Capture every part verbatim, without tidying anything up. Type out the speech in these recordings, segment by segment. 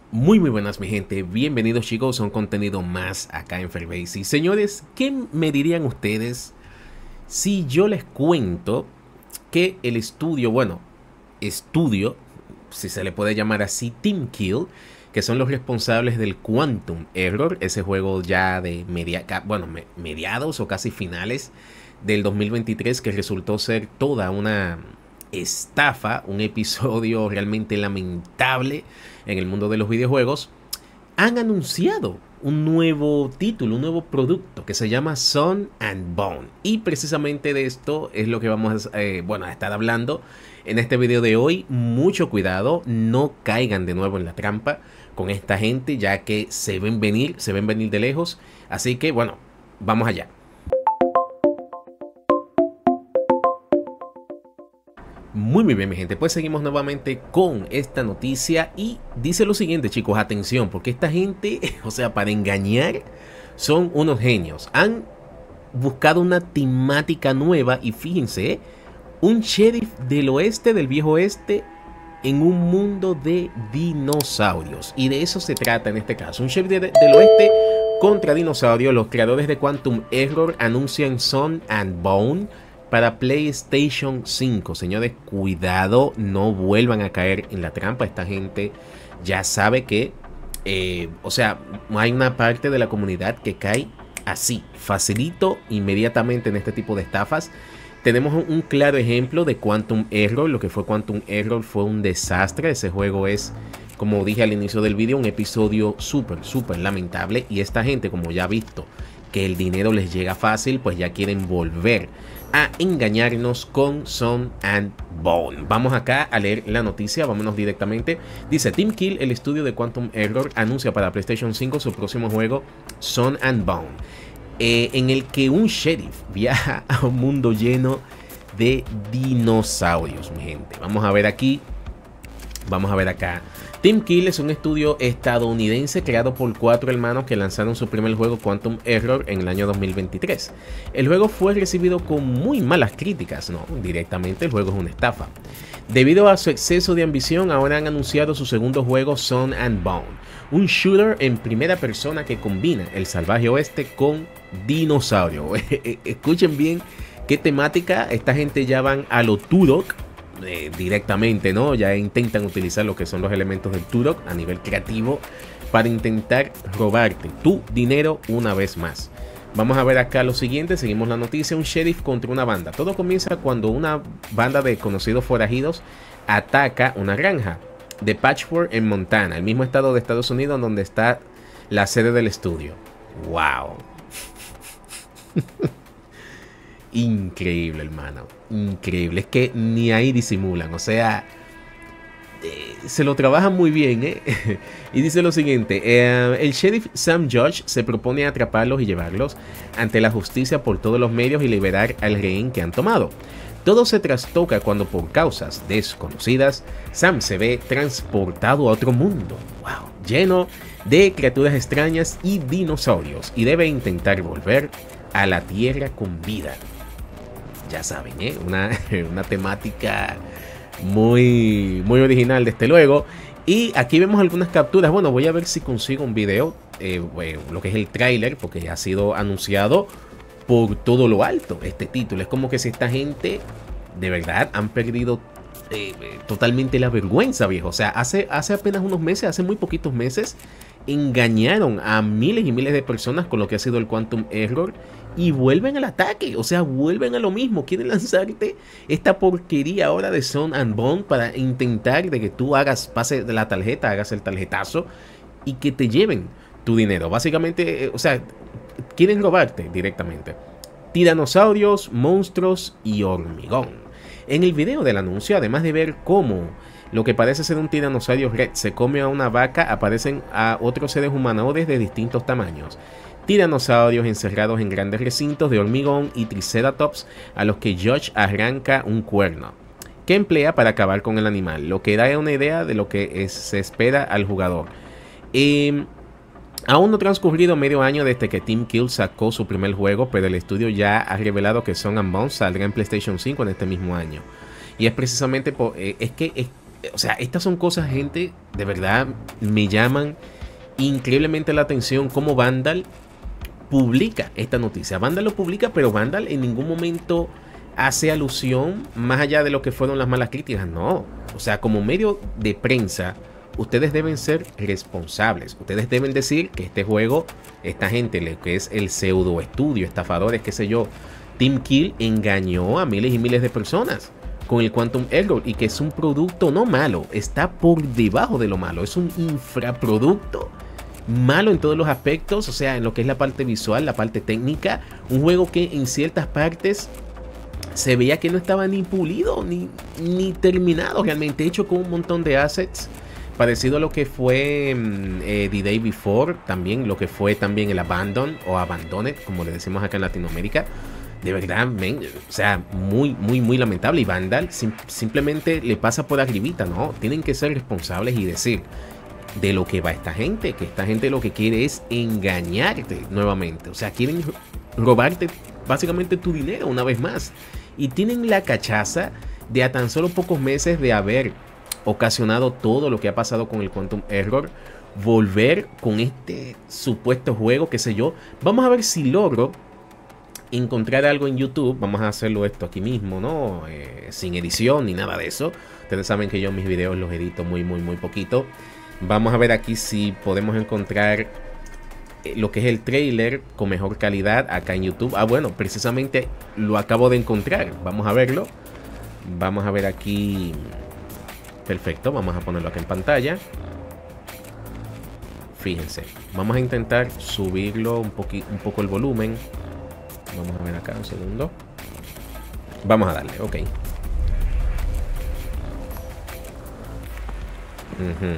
Muy muy buenas mi gente, bienvenidos chicos a un contenido más acá en Fairbase. Y señores, ¿qué me dirían ustedes si yo les cuento que el estudio, bueno, estudio, si se le puede llamar así, Team Kill, que son los responsables del Quantum Error, ese juego ya de media, bueno, mediados o casi finales del dos mil veintitrés, que resultó ser toda una estafa, un episodio realmente lamentable en el mundo de los videojuegos, han anunciado un nuevo título, un nuevo producto que se llama Sun and Bone. Y precisamente de esto es lo que vamos a, eh, bueno, a estar hablando en este video de hoy. Mucho cuidado, no caigan de nuevo en la trampa con esta gente, ya que se ven venir, se ven venir de lejos. Así que bueno, vamos allá. Muy muy bien mi gente, pues seguimos nuevamente con esta noticia y dice lo siguiente chicos, atención, porque esta gente, o sea, para engañar son unos genios. Han buscado una temática nueva y fíjense, ¿eh? Un sheriff del oeste, del viejo oeste, en un mundo de dinosaurios. Y de eso se trata en este caso, un sheriff de, de, del oeste contra dinosaurios. Los creadores de Quantum Error anuncian Sun and Bone para PlayStation cinco. Señores, cuidado, no vuelvan a caer en la trampa. Esta gente ya sabe que, eh, o sea, hay una parte de la comunidad que cae así, facilito, inmediatamente en este tipo de estafas. Tenemos un claro ejemplo de Quantum Error. Lo que fue Quantum Error fue un desastre. Ese juego es, como dije al inicio del video, un episodio súper, súper lamentable. Y esta gente, como ya ha visto que el dinero les llega fácil, pues ya quieren volver a engañarnos con Sun and Bone. Vamos acá a leer la noticia, vámonos directamente. Dice: Team Kill, el estudio de Quantum Error, anuncia para PlayStation cinco su próximo juego Sun and Bone, eh, en el que un sheriff viaja a un mundo lleno de dinosaurios, mi gente. Vamos a ver aquí, vamos a ver acá. Team Kill es un estudio estadounidense creado por cuatro hermanos que lanzaron su primer juego Quantum Error en el año dos mil veintitrés. El juego fue recibido con muy malas críticas, no, directamente el juego es una estafa. Debido a su exceso de ambición, ahora han anunciado su segundo juego Sun and Bone, un shooter en primera persona que combina el salvaje oeste con dinosaurio. Escuchen bien qué temática, esta gente ya van a lo Turok. Eh, directamente, ¿no? Ya intentan utilizar lo que son los elementos del Turok a nivel creativo para intentar robarte tu dinero una vez más. Vamos a ver acá lo siguiente, seguimos la noticia. Un sheriff contra una banda. Todo comienza cuando una banda de conocidos forajidos ataca una granja de Patchwork en Montana, el mismo estado de Estados Unidos donde está la sede del estudio. ¡Wow! Increíble, hermano. Increíble. Es que ni ahí disimulan. O sea, eh, se lo trabajan muy bien, ¿eh? Y dice lo siguiente. Eh, el sheriff Sam Judge se propone atraparlos y llevarlos ante la justicia por todos los medios y liberar al rehén que han tomado. Todo se trastoca cuando, por causas desconocidas, Sam se ve transportado a otro mundo. ¡Wow! Lleno de criaturas extrañas y dinosaurios. Y debe intentar volver a la tierra con vida. Ya saben, ¿eh? Una, una temática muy, muy original desde luego. Y aquí vemos algunas capturas. Bueno, voy a ver si consigo un video, eh, bueno, lo que es el tráiler, porque ya ha sido anunciado por todo lo alto este título. Es como que si esta gente de verdad han perdido eh, totalmente la vergüenza, viejo. O sea, hace, hace apenas unos meses, hace muy poquitos meses, engañaron a miles y miles de personas con lo que ha sido el Quantum Error y vuelven al ataque, o sea, vuelven a lo mismo. Quieren lanzarte esta porquería ahora de Sun and Bone para intentar de que tú hagas, pase de la tarjeta, hagas el tarjetazo y que te lleven tu dinero. Básicamente, eh, o sea, quieren robarte directamente. Tiranosaurios, monstruos y hormigón. En el video del anuncio, además de ver cómo lo que parece ser un tiranosaurio red se come a una vaca, aparecen a otros seres humanoides de distintos tamaños. Tiranosaurios encerrados en grandes recintos de hormigón y triceratops a los que Judge arranca un cuerno que emplea para acabar con el animal, lo que da una idea de lo que es, se espera al jugador. Eh, aún no ha transcurrido medio año desde que Team Kill sacó su primer juego, pero el estudio ya ha revelado que Sun and Bone saldrá en PlayStation cinco en este mismo año. Y es precisamente por, eh, es que es, O sea, estas son cosas, gente, de verdad me llaman increíblemente la atención cómo Vandal publica esta noticia. Vandal lo publica, pero Vandal en ningún momento hace alusión más allá de lo que fueron las malas críticas. No, o sea, como medio de prensa, ustedes deben ser responsables. Ustedes deben decir que este juego, esta gente, lo que es el pseudo estudio, estafadores, qué sé yo, Team Kill engañó a miles y miles de personas con el Quantum Error, y que es un producto no malo, está por debajo de lo malo, es un infraproducto malo en todos los aspectos, o sea, en lo que es la parte visual, la parte técnica, un juego que en ciertas partes se veía que no estaba ni pulido, ni, ni terminado realmente, hecho con un montón de assets, parecido a lo que fue eh, The Day Before, también lo que fue también el Abandon o Abandoned, como le decimos acá en Latinoamérica. De verdad, man, o sea, muy, muy, muy lamentable. Y Vandal sim simplemente le pasa por arribita, ¿no? Tienen que ser responsables y decir de lo que va esta gente, que esta gente lo que quiere es engañarte nuevamente. O sea, quieren robarte básicamente tu dinero una vez más. Y tienen la cachaza de a tan solo pocos meses de haber ocasionado todo lo que ha pasado con el Quantum Error, volver con este supuesto juego, qué sé yo. Vamos a ver si logro encontrar algo en YouTube. Vamos a hacerlo esto aquí mismo, ¿no? Eh, sin edición ni nada de eso. Ustedes saben que yo mis videos los edito muy, muy, muy poquito. Vamos a ver aquí si podemos encontrar lo que es el trailer con mejor calidad acá en YouTube. Ah, bueno, precisamente lo acabo de encontrar. Vamos a verlo. Vamos a ver aquí. Perfecto, vamos a ponerlo acá en pantalla. Fíjense, vamos a intentar subirlo un, un poco el volumen. Vamos a ver acá un segundo. Vamos a darle, ok. Uh-huh.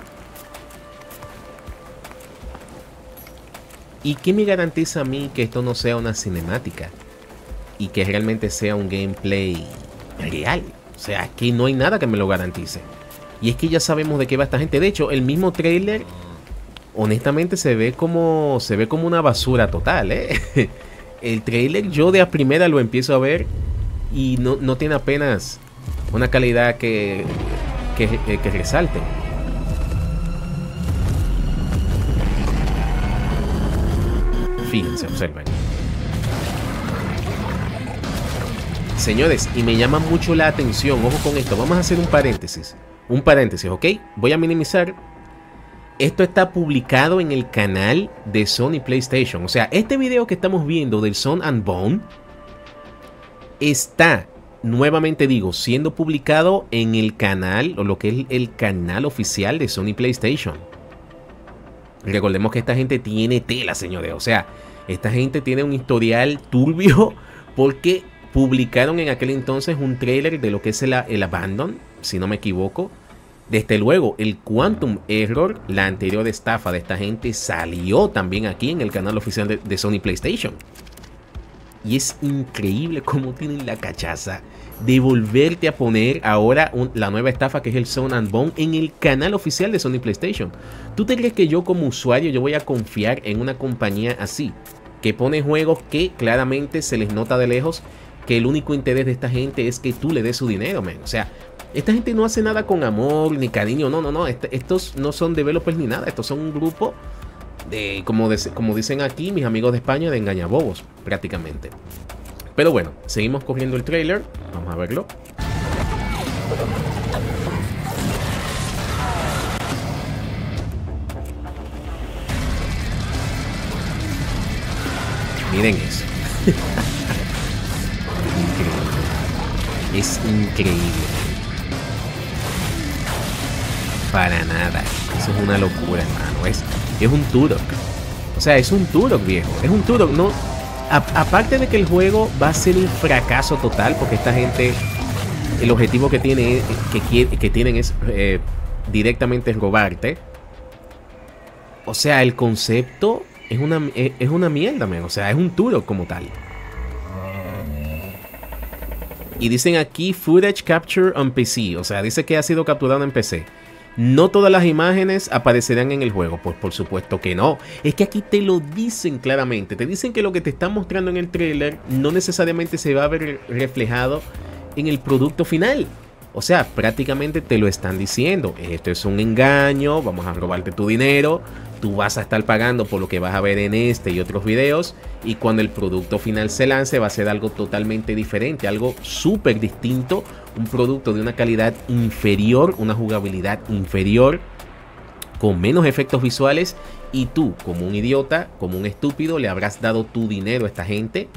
¿Y qué me garantiza a mí que esto no sea una cinemática? Y que realmente sea un gameplay real. O sea, aquí no hay nada que me lo garantice. Y es que ya sabemos de qué va esta gente. De hecho, el mismo trailer, honestamente, se ve como, se ve como una basura total, ¿eh? El trailer yo de a primera lo empiezo a ver y no, no tiene apenas una calidad que, que, que, que resalte. Fíjense, observen. Señores, y me llama mucho la atención, ojo con esto, vamos a hacer un paréntesis. Un paréntesis, ¿ok? Voy a minimizar. Esto está publicado en el canal de Sony PlayStation. O sea, este video que estamos viendo del Skull and Bones está, nuevamente digo, siendo publicado en el canal, o lo que es el canal oficial de Sony PlayStation. Recordemos que esta gente tiene tela, señores. O sea, esta gente tiene un historial turbio porque publicaron en aquel entonces un trailer de lo que es el, el Abandon, si no me equivoco. Desde luego, el Quantum Error, la anterior estafa de esta gente, salió también aquí en el canal oficial de, de Sony PlayStation. Y es increíble cómo tienen la cachaza de volverte a poner ahora un, la nueva estafa que es el Skull and Bones en el canal oficial de Sony PlayStation. ¿Tú te crees que yo como usuario yo voy a confiar en una compañía así? Que pone juegos que claramente se les nota de lejos que el único interés de esta gente es que tú le des su dinero, man. O sea, esta gente no hace nada con amor ni cariño, no, no, no. Est estos no son developers ni nada. Estos son un grupo de, como, de, como dicen aquí mis amigos de España, de engañabobos, prácticamente. Pero bueno, seguimos corriendo el trailer. Vamos a verlo. Miren eso. Increíble. Es increíble. Para nada. Eso es una locura, hermano. Es, es un Turok. O sea, es un Turok, viejo. Es un Turok, no. A, aparte de que el juego va a ser un fracaso total, porque esta gente, el objetivo que tiene, que, quiere, que tienen es eh, directamente robarte. O sea, el concepto es una, es, es una mierda, man. O sea, es un Turok como tal. Y dicen aquí footage capture on P C. O sea, dice que ha sido capturado en P C. No todas las imágenes aparecerán en el juego. Pues por supuesto que no. Es que aquí te lo dicen claramente. Te dicen que lo que te están mostrando en el trailer no necesariamente se va a ver reflejado en el producto final. O sea, prácticamente te lo están diciendo. Esto es un engaño, vamos a robarte tu dinero. Tú vas a estar pagando por lo que vas a ver en este y otros videos. Y cuando el producto final se lance va a ser algo totalmente diferente, algo súper distinto. Un producto de una calidad inferior, una jugabilidad inferior, con menos efectos visuales. Y tú, como un idiota, como un estúpido, le habrás dado tu dinero a esta gente.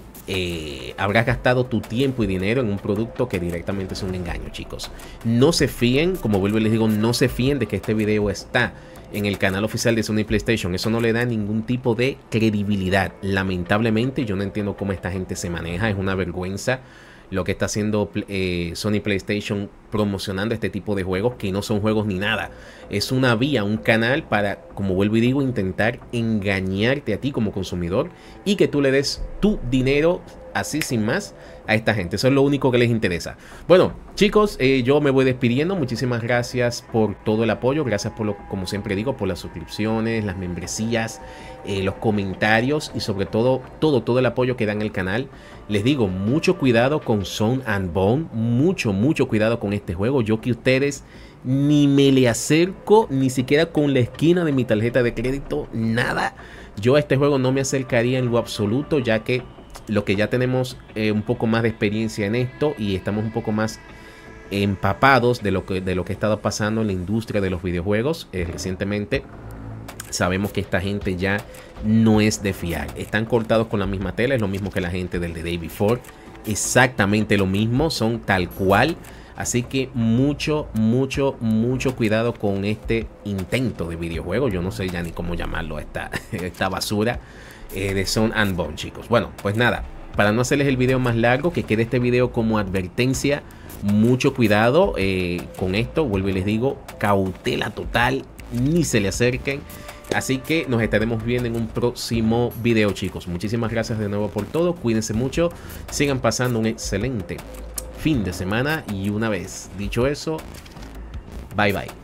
Eh, habrás gastado tu tiempo y dinero en un producto que directamente es un engaño, chicos. No se fíen, como vuelvo y les digo, no se fíen de que este video está en el canal oficial de Sony PlayStation. Eso no le da ningún tipo de credibilidad. Lamentablemente, yo no entiendo cómo esta gente se maneja. Es una vergüenza lo que está haciendo eh, Sony PlayStation promocionando este tipo de juegos que no son juegos ni nada. Es una vía, un canal para, como vuelvo y digo, intentar engañarte a ti como consumidor y que tú le des tu dinero así sin más a esta gente. Eso es lo único que les interesa. Bueno, chicos, eh, yo me voy despidiendo. Muchísimas gracias por todo el apoyo. Gracias por lo, como siempre digo, por las suscripciones, las membresías, eh, los comentarios y sobre todo, todo, todo el apoyo que dan el canal. Les digo, mucho cuidado con Skull and Bones. Mucho, mucho cuidado con este juego. Yo que ustedes ni me le acerco, ni siquiera con la esquina de mi tarjeta de crédito, nada. Yo a este juego no me acercaría en lo absoluto, ya que lo que ya tenemos eh, un poco más de experiencia en esto y estamos un poco más empapados de lo que, de lo que ha estado pasando en la industria de los videojuegos eh, recientemente. Sabemos que esta gente ya no es de fiar. Están cortados con la misma tela, es lo mismo que la gente del The Day Before. Exactamente lo mismo, son tal cual. Así que mucho, mucho, mucho cuidado con este intento de videojuego. Yo no sé ya ni cómo llamarlo, esta, esta basura eh, de Skull and Bones, chicos. Bueno, pues nada, para no hacerles el video más largo, que quede este video como advertencia. Mucho cuidado eh, con esto, vuelvo y les digo, cautela total, ni se le acerquen. Así que nos estaremos viendo en un próximo video, chicos. Muchísimas gracias de nuevo por todo, cuídense mucho, sigan pasando un excelente fin de semana y una vez dicho eso, bye bye.